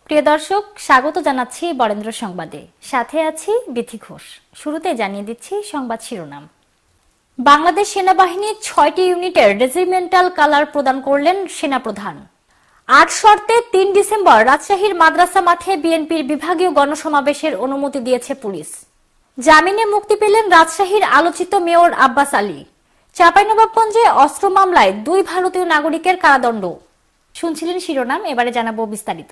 প্রিয় দর্শক, স্বাগত জানাচ্ছি বরেন্দ্র সংবাদে। সাথে আছি বিথি ঘোষ। শুরুতে জানিয়ে দিচ্ছি সংবাদ শিরোনাম। বাংলাদেশ সেনাবাহিনীর ৬টি ইউনিটের রেজিমেন্টাল কালার প্রদান করলেন সেনাপ্রধান। ৮ শর্তে ৩ ডিসেম্বর রাজশাহীর মাদ্রাসা মাঠে বিএনপির বিভাগীয় গণসমাবেশের অনুমতি দিয়েছে পুলিশ। জামিনে মুক্তি পেলেন রাজশাহীর আলোচিত মেয়র আব্বাস আলী। চাঁপাইনবাবগঞ্জে অস্ত্র মামলায় ২ ভারতীয় নাগরিকের কারাদণ্ড। শুনছিলেন শিরোনাম, এবারে জানাবো বিস্তারিত।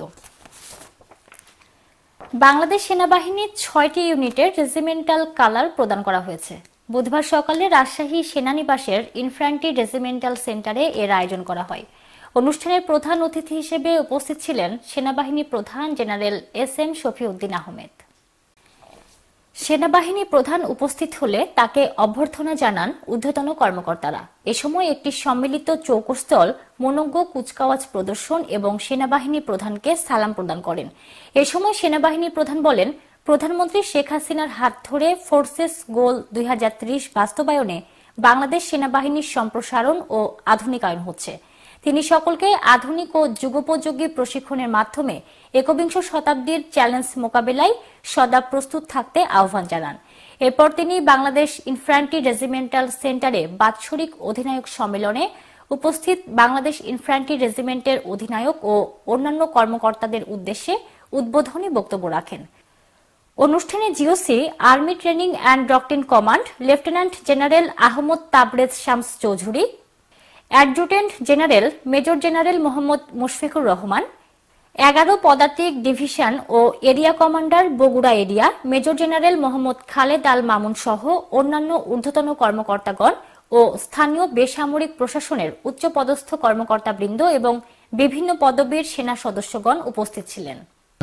বাংলাদেশ সেনাবাহিনীর ৬টি ইউনিটের রেজিমেন্টাল কালার প্রদান করা হয়েছে। বুধবার সকালে রাজশাহী সেনানিবাসের ইনফ্যান্ট্রি রেজিমেন্টাল সেন্টারে এর আয়োজন করা হয়। অনুষ্ঠানের প্রধান অতিথি হিসেবে উপস্থিত ছিলেন সেনাবাহিনী প্রধান জেনারেল এসএম শফিউদ্দিন আহমেদ। সেনাবাহিনী প্রধান উপস্থিত হলে তাকে অভ্যর্থনা জানান ঊর্ধ্বতন কর্মকর্তারা। এ সময় একটি সম্মিলিত চৌকস্থল, মনোজ্ঞ কুচকাওয়াজ প্রদর্শন এবং সেনাবাহিনী প্রধানকে সালাম প্রদান করেন। এ সময় সেনাবাহিনী প্রধান বলেন, প্রধানমন্ত্রী শেখ হাসিনার হাত ধরে ফোর্সেস গোল ২০৩০ বাস্তবায়নে বাংলাদেশ সেনাবাহিনীর সম্প্রসারণ ও আধুনিকায়ন হচ্ছে। তিনি সকলকে আধুনিক ও যুগোপযোগী প্রশিক্ষণের মাধ্যমে একবিংশ শতাব্দীর চ্যালেঞ্জ মোকাবেলায় সদা প্রস্তুত থাকতে আহ্বান জানান। এরপর তিনি বাংলাদেশ ইনফ্যান্ট্রি রেজিমেন্টাল সেন্টারে বাৎসরিক অধিনায়ক সম্মেলনে উপস্থিত বাংলাদেশ ইনফ্যান্ট্রি রেজিমেন্টের অধিনায়ক ও অন্যান্য কর্মকর্তাদের উদ্দেশ্যে উদ্বোধনী বক্তব্য রাখেন। অনুষ্ঠানে GOC, army training and doctrine command lieutenant general Ahmed Tabrez Shams Chowdhury, adjutant general major general Mohammad Mushfiqur Rahman, ১১ পদাতিক ডিভিশন ও area commander Bogura area major general Mohammad Khaled Al Mamun সহ অন্যান্য ঊর্ধ্বতন কর্মকর্তাগণ ও স্থানীয় বেসামরিক প্রশাসনের উচ্চপদস্থ কর্মকর্তাবৃন্দ এবং বিভিন্ন পদবীর সেনা সদস্যগণ উপস্থিত ছিলেন।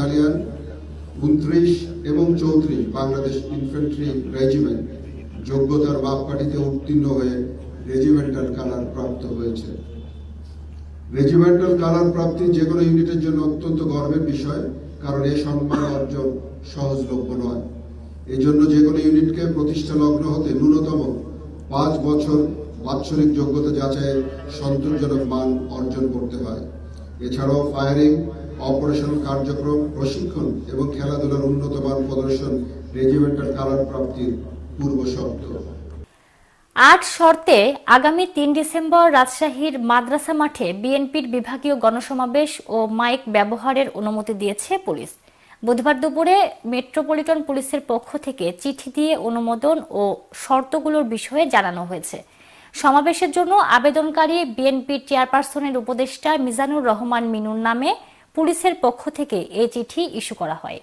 ২৯ এবং ৩৪ বাংলাদেশ ইনফ্যান্ট্রি রেজিমেন্ট যোগ্যতার মাপকাঠিতে উত্তীর্ণ হয়ে রেজিমেন্টাল কালার প্রাপ্ত হয়েছে। রেজিমেন্টাল কালার প্রাপ্তি যে কোনো ইউনিটের জন্য অত্যন্ত গর্বের বিষয়, কারণ এই সম্মান অর্জন সহজলভ্য নয়। এই জন্য যে কোনো ইউনিটকে প্রতিষ্ঠা লগ্ন হতে ন্যূনতম ৫ বছর বাৎসরিক যোগ্যতা যাচাইয়ের সন্তোষজনক মান অর্জন করতে হয়। এছাড়াও ফায়ারিং, অপারেশনাল কার্যক্রম, প্রশিক্ষণ এবং খেলাধুলার উন্নত মান প্রদর্শন রেজিমেন্টাল কালার প্রাপ্তির পূর্ব শর্ত। ৮ শর্তে আগামী ৩ ডিসেম্বর রাজশাহীর মাদ্রাসা মাঠে বিএনপির বিভাগীয় গণসমাবেশ ও মাইক ব্যবহারের অনুমতি দিয়েছে পুলিশ। বুধবার দুপুরে মেট্রোপলিটন পুলিশের পক্ষ থেকে চিঠি দিয়ে অনুমোদন ও শর্তগুলোর বিষয়ে জানানো হয়েছে। সমাবেশের জন্য আবেদনকারী বিএনপির চেয়ারপারসনের উপদেষ্টা মিজানুর রহমান মিনুর নামে পুলিশের পক্ষ থেকে এই চিঠি ইস্যু করা হয়।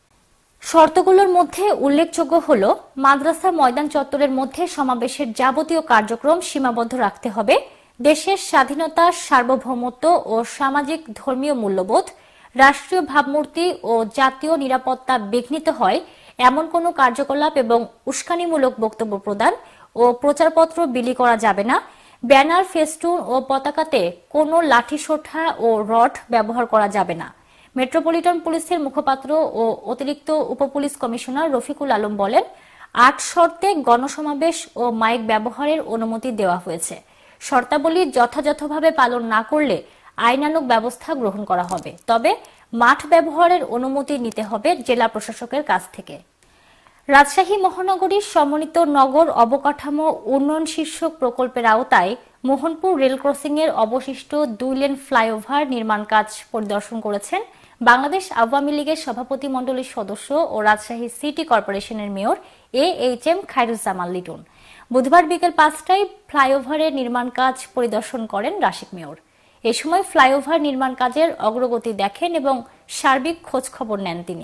শর্তগুলোর মধ্যে উল্লেখযোগ্য হল, মাদ্রাসা ময়দান চত্বরের মধ্যে সমাবেশের যাবতীয় কার্যক্রম সীমাবদ্ধ রাখতে হবে, দেশের স্বাধীনতা, সার্বভৌমত্ব ও সামাজিক ধর্মীয় মূল্যবোধ, রাষ্ট্রীয় ভাবমূর্তি ও জাতীয় নিরাপত্তা বিঘ্নিত হয় এমন কোনো কার্যকলাপ এবং উস্কানিমূলক বক্তব্য প্রদান ও প্রচারপত্র বিলি করা যাবে না, ব্যানার, ফেস্টুন ও পতাকাতে কোনো লাঠিসোঁঠা ও রড ব্যবহার করা যাবে না। মেট্রোপলিটন পুলিশের মুখপাত্র ও অতিরিক্ত উপপুলিশ কমিশনার রফিকুল আলম বলেন, ৮ শর্তে গণসমাবেশ ও মাইক ব্যবহারের অনুমতি দেওয়া হয়েছে। শর্তাবলী যথাযথভাবে পালন না করলে আইনানুগ ব্যবস্থা গ্রহণ করা হবে। তবে মাঠ ব্যবহারের অনুমতি নিতে হবে জেলা প্রশাসকের কাছ থেকে। রাজশাহী মহানগরীর সমন্বিত নগর অবকাঠামো উন্নয়ন শীর্ষক প্রকল্পের আওতায় মোহনপুর রেল ক্রসিং এর অবশিষ্ট ২ লেন ফ্লাইওভার নির্মাণ কাজ পরিদর্শন করেছেন বাংলাদেশ আওয়ামী লীগের সভাপতিমণ্ডলীর সদস্য ও রাজশাহী সিটি কর্পোরেশনের মেয়র এএইচএম খায়রুজ্জামান লিটন। বুধবার বিকেল ৫টায় ফ্লাইওভারের নির্মাণ কাজ পরিদর্শন করেন রাশিক মেয়র। এ সময় ফ্লাইওভার নির্মাণ কাজের অগ্রগতি দেখেন এবং সার্বিক খোঁজ খবর নেন তিনি।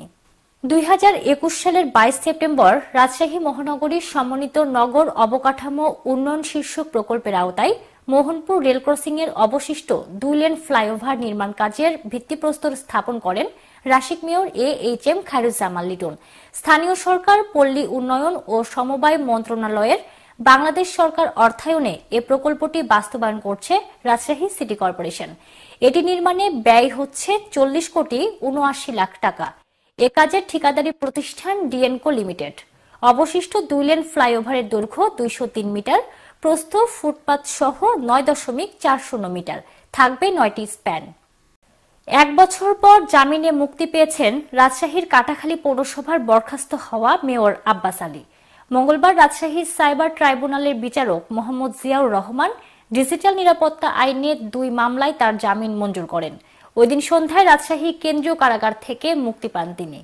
২০২১ সালের ২২ সেপ্টেম্বর রাজশাহী মহানগরীর সমন্বিত নগর অবকাঠামো উন্নয়ন শীর্ষক প্রকল্পের আওতায় মোহনপুর রেল ক্রসিং এর অবশিষ্ট ২ লেন ফ্লাইওভার নির্মাণ কাজের ভিত্তিপ্রস্তর স্থাপন করেন রাশিক মেয়র এএইচএম খায়রুজ্জামান লিটন। স্থানীয় সরকার, পল্লী উন্নয়ন ও সমবায় মন্ত্রণালয়ের বাংলাদেশ সরকার অর্থায়নে এ প্রকল্পটি বাস্তবায়ন করছে রাজশাহী সিটি কর্পোরেশন। এটি নির্মাণে ব্যয় হচ্ছে ৪০ কোটি ৭৯ লাখ টাকা। এ কাজের ঠিকাদারি প্রতিষ্ঠান ডিএনকো লিমিটেড। অবশিষ্ট ২ লেন ফ্লাইওভারের দৈর্ঘ্য ২০৩ মিটার, প্রস্থ ফুটপাত সহ ৯.৪০ মিটার, থাকবে ৯টি স্প্যান। এক বছর পর জামিনে মুক্তি পেয়েছেন রাজশাহীর কাটাখালী পৌরসভার বরখাস্ত হওয়া মেয়র আব্বাস আলী। মঙ্গলবার রাজশাহীর সাইবার ট্রাইব্যুনালের বিচারক মোহাম্মদ জিয়াউর রহমান ডিজিটাল নিরাপত্তা আইনে 2 মামলায় তার জামিন মঞ্জুর করেন। ওই দিন সন্ধ্যায় রাজশাহী কেন্দ্রীয় কারাগার থেকে মুক্তি পান তিনি।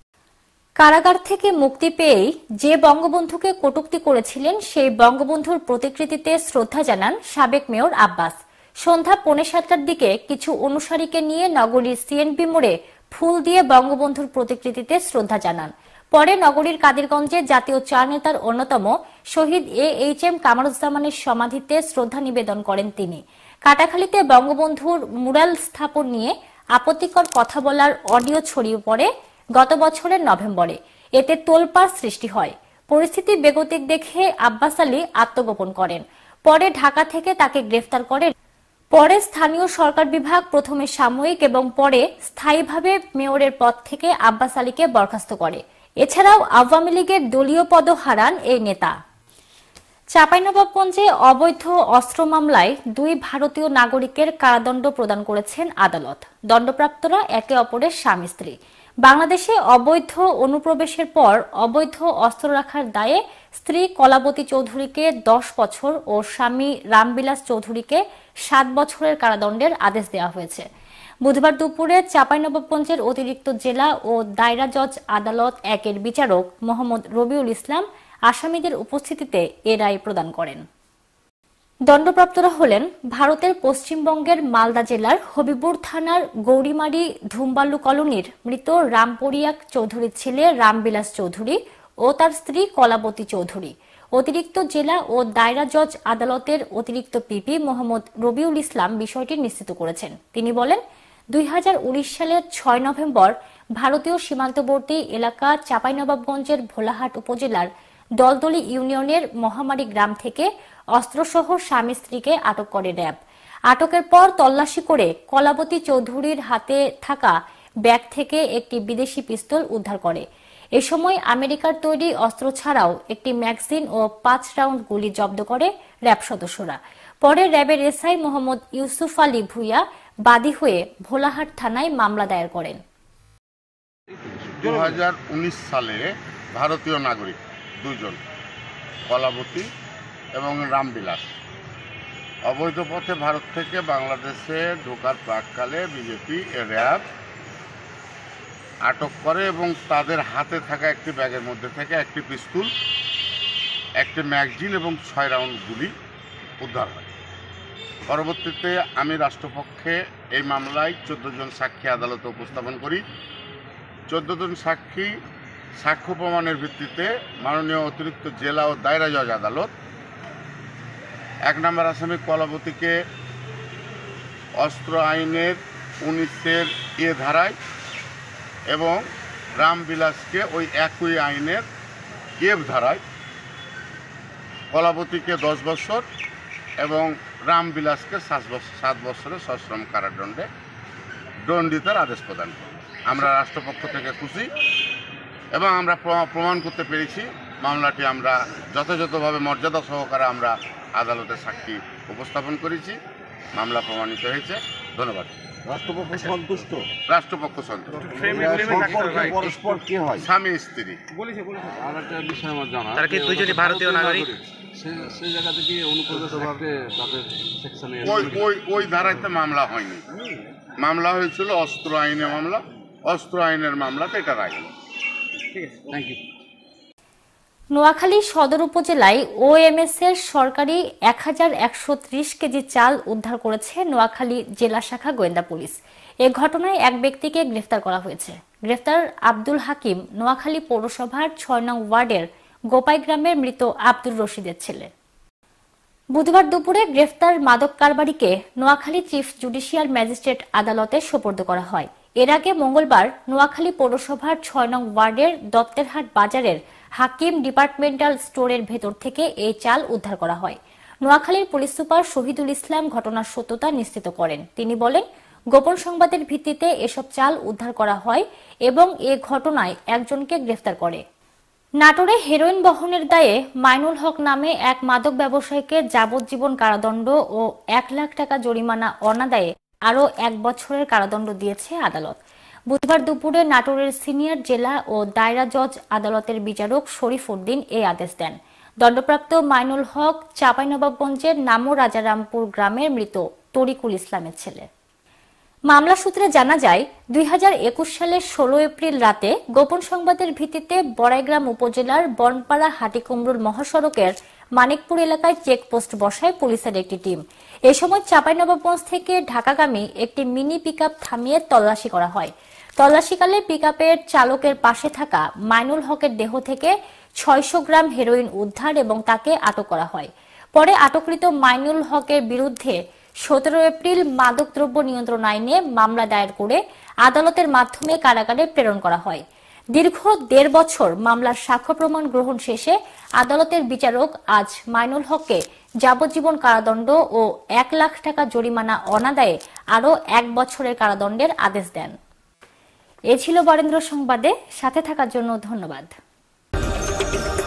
কারাগার থেকে মুক্তি পেয়েই যে বঙ্গবন্ধুকে কটূক্তি করেছিলেন সেই বঙ্গবন্ধুর প্রতিকৃতিতে শ্রদ্ধা জানান সাবেক মেয়র আব্বাস। সন্ধ্যা 6:45টার দিকে কিছু অনুসারীকে নিয়ে নগরীর সিএনপি মোড়ে ফুল দিয়ে বঙ্গবন্ধুর প্রতিকৃতিতে শ্রদ্ধা জানান। পরে নগরীর কাদিরগঞ্জে জাতীয় 4 নেতার অন্যতম শহীদ AHM কামারুজ্জামানের সমাধিতে শ্রদ্ধা নিবেদন করেন তিনি। কাটাখালীতে বঙ্গবন্ধুর মুরাল স্থাপন নিয়ে আপত্তিকর কথা বলার অডিও ছড়িয়ে পড়ে গত বছরের নভেম্বরে। এতে তোলপাড় সৃষ্টি হয়। পরিস্থিতি বেগতিক দেখে আব্বাস আলী আত্মগোপন করেন। পরে ঢাকা থেকে তাকে গ্রেফতার করে। পরে স্থানীয় সরকার বিভাগ প্রথমে সাময়িক এবং পরে স্থায়ীভাবে মেয়রের পদ থেকে আব্বাস আলীকে বরখাস্ত করে। এছাড়াও আওয়ামী লীগের দলীয় পদও হারান এই নেতা। চাঁপাইনবাবগঞ্জে অবৈধ অস্ত্র মামলায় 2 ভারতীয় নাগরিকের কারাদণ্ড প্রদান করেছেন আদালত। দণ্ডপ্রাপ্তরা একে অপরের স্বামী স্ত্রী। বাংলাদেশে অবৈধ অনুপ্রবেশের পর অবৈধ অস্ত্র রাখার দায়ে স্ত্রী কলাবতী চৌধুরীকে 10 বছর ও স্বামী রামবিলাস চৌধুরীকে 7 বছরের কারাদণ্ডের আদেশ দেওয়া হয়েছে। বুধবার দুপুরে চাঁপাইনবাবগঞ্জের অতিরিক্ত জেলা ও দায়রা জজ আদালত 1-এর বিচারক মোহাম্মদ রবিউল ইসলাম আসামিদের উপস্থিতিতে এ রায় প্রদান করেন। দণ্ডপ্রাপ্তরা হলেন ভারতের পশ্চিমবঙ্গের মালদা জেলার হবিবুর থানার গৌরীমারি ধুমবালু কলোনির মৃত রামপরিয়াক চৌধুরীর ছেলে রামবিলাস চৌধুরী ও তার স্ত্রী কলাবতী চৌধুরী। অতিরিক্ত জেলা ও দায়রা জজ আদালতের অতিরিক্ত পিপি মোহাম্মদ রবিউল ইসলাম বিষয়টি নিশ্চিত করেছেন। তিনি বলেন, 2019 সালের 6 নভেম্বর ভারতীয় সীমান্তবর্তী এলাকা চাঁপাইনবাবগঞ্জের ভোলাহাট উপজেলার দলদলি ইউনিয়নের মহামারী গ্রাম থেকে অস্ত্রসহ স্বামী স্ত্রীকে আটক করে র্যাব। আটকের পর তল্লাশি করে কলাবতী চৌধুরীর হাতে থাকা ব্যাগ থেকে একটি বিদেশি পিস্তল উদ্ধার করে। এ সময় আমেরিকার তৈরি অস্ত্র ছাড়াও একটি ম্যাগাজিন ও 5 রাউন্ড গুলি জব্দ করে র্যাব সদস্যরা। পরে র্যাবের এসআই মোহাম্মদ ইউসুফ আলী ভুইয়া বাদী হয়ে ভোলাহাট থানায় মামলা দায়ের করেন। 2019 সালে ভারতীয় নাগরিক 2 জন কলাবতী এবং রামবিলাস অবৈধ পথে ভারত থেকে বাংলাদেশে ঢোকার প্রাককালে বিজেপি র্যাব আটক করে এবং তাদের হাতে থাকা একটি ব্যাগের মধ্যে থেকে একটি পিস্তল, একটি ম্যাগাজিন এবং 6 রাউন্ড গুলি উদ্ধার হয়। পরবর্তীতে আমি রাষ্ট্রপক্ষে এই মামলায় 14 জন সাক্ষী আদালতে উপস্থাপন করি। 14 জন সাক্ষী সাক্ষ্য প্রমাণের ভিত্তিতে মাননীয় অতিরিক্ত জেলা ও দায়রা জজ আদালত 1 নম্বর আসামি কলাবতীকে অস্ত্র আইনের 19-এর ধারায় এবং রামবিলাসকে ওই একই আইনের ধারায়, কলাবতীকে 10 বছর এবং রামবিলাসকে 7 বছরের সশ্রম কারাদণ্ডে দণ্ডিতের আদেশ প্রদান করি। আমরা রাষ্ট্রপক্ষ থেকে খুশি এবং আমরা প্রমাণ করতে পেরেছি মামলাটি আমরা যথাযথভাবে মর্যাদা সহকারে আমরা আদালতে সাক্ষী উপস্থাপন করেছি। মামলা প্রমাণিত হয়েছে। ধন্যবাদ। রাষ্ট্রপক্ষ সন্তুষ্ট? রাষ্ট্রপক্ষ সন্তুষ্ট। পরস্পর কি হয়? স্বামী স্ত্রী। আর একটা বিষয় আমার জানা, তারা কি দুইজনই ভারতীয় নাগরিক? সেই জায়গা থেকে অনুপ্রবেশ করতে তাদের সেকশনে ওই ধারাতে মামলা হয়নি। মামলা হয়েছিল অস্ত্র আইনে মামলা। অস্ত্র আইনের মামলাতে এটা রায়। ঠিক আছে, থ্যাংক ইউ। নোয়াখালী সদর উপজেলায় ওএমএস এর সরকারি 1130 কেজি চাল উদ্ধার করেছে নোয়াখালী জেলা শাখা গোয়েন্দা পুলিশ। এ ঘটনায় এক ব্যক্তিকে গ্রেফতার করা হয়েছে। গ্রেফতার আব্দুল হাকিম নোয়াখালী পৌরসভার 6 নং ওয়ার্ডের গোপাই গ্রামের মৃত আব্দুর রশিদের ছেলে। বুধবার দুপুরে গ্রেফতার মাদক কারবারিকে নোয়াখালী চিফ জুডিশিয়াল ম্যাজিস্ট্রেট আদালতে সোপর্দ করা হয়। এর আগে মঙ্গলবার নোয়াখালী পৌরসভার 6 নং ওয়ার্ডের দত্তেরহাট বাজারের হাকিম ডিপার্টমেন্টাল স্টোরের ভেতর থেকে এই চাল উদ্ধার করা হয়। নোয়াখালীর পুলিশ সুপার শহীদুল ইসলাম ঘটনার সত্যতা নিশ্চিত করেন। তিনি বলেন, গোপন সংবাদের ভিত্তিতে এসব চাল উদ্ধার করা হয় এবং এ ঘটনায় একজনকে গ্রেফতার করে। নাটোরে হেরোইন বহনের দায়ে মাইনুল হক নামে এক মাদক ব্যবসায়ীকে যাবজ্জীবন কারাদণ্ড ও 1 লাখ টাকা জরিমানা অনাদায়ে আরও 1 বছরের কারাদণ্ড দিয়েছে আদালত। বুধবার দুপুরে নাটোরের সিনিয়র জেলা ও দায়রা জজ আদালতের বিচারক শরীফ উদ্দিন এই আদেশ দেন। দণ্ডপ্রাপ্ত মাইনুল হক চাঁপাইনবাবগঞ্জের নামো রাজারামপুর গ্রামের মৃত তরিকুল ইসলামের ছেলে। মামলা সূত্রে জানা যায়, 2021 সালের 16 এপ্রিল রাতে গোপন সংবাদের ভিত্তিতে বড়াইগ্রাম উপজেলার বনপাড়া হাটিকুমরুল মহাসড়কের মানিকপুর এলাকায় চেকপোস্ট বসায় পুলিশের একটি টিম। এ সময় চাঁপাইনবাবগঞ্জ থেকে ঢাকাগামী একটি মিনি পিকআপ থামিয়ে তল্লাশি করা হয়। তল্লাশিকালে পিকআপের চালকের পাশে থাকা মাইনুল হকের দেহ থেকে 600 গ্রাম হেরোইন উদ্ধার এবং তাকে আটক করা হয়। পরে আটককৃত মাইনুল হকের বিরুদ্ধে 17 এপ্রিল মাদকদ্রব্য নিয়ন্ত্রণ আইনে মামলা দায়ের করে আদালতের মাধ্যমে কারাগারে প্রেরণ করা হয়। দীর্ঘ 1.5 বছর মামলার সাক্ষ্য প্রমাণ গ্রহণ শেষে আদালতের বিচারক আজ মাইনুল হককে যাবজ্জীবন কারাদণ্ড ও 1 লাখ টাকা জরিমানা অনাদায়ে আরও 1 বছরের কারাদণ্ডের আদেশ দেন। এ ছিল বরেন্দ্র সংবাদে, সাথে থাকার জন্য ধন্যবাদ।